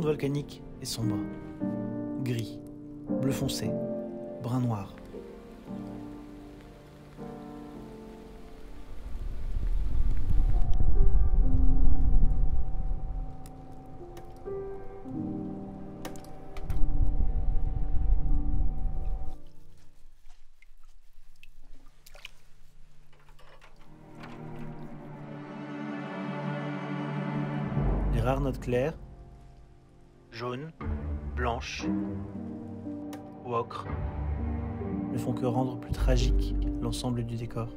volcanique est sombre. Gris, bleu foncé, brun noir. Les rares notes claires, jaune, blanche ou ocre, ne font que rendre plus tragique l'ensemble du décor.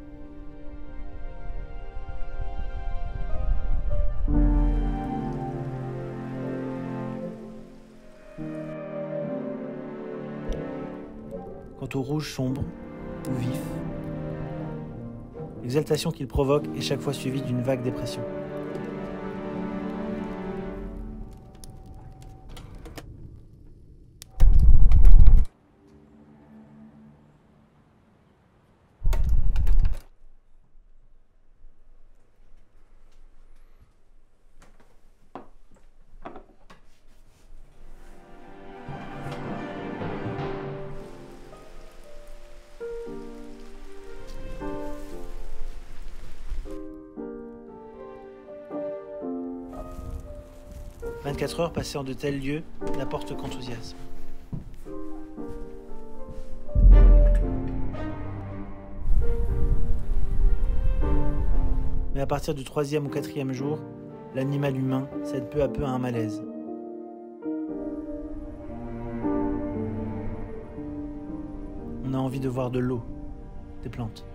Quant au rouge sombre ou vif, l'exaltation qu'il provoque est chaque fois suivie d'une vague dépression. « 24 heures passées en de tels lieux n'apportent qu'enthousiasme. Mais à partir du 3e ou 4e jour, l'animal humain cède peu à peu à un malaise. On a envie de voir de l'eau, des plantes.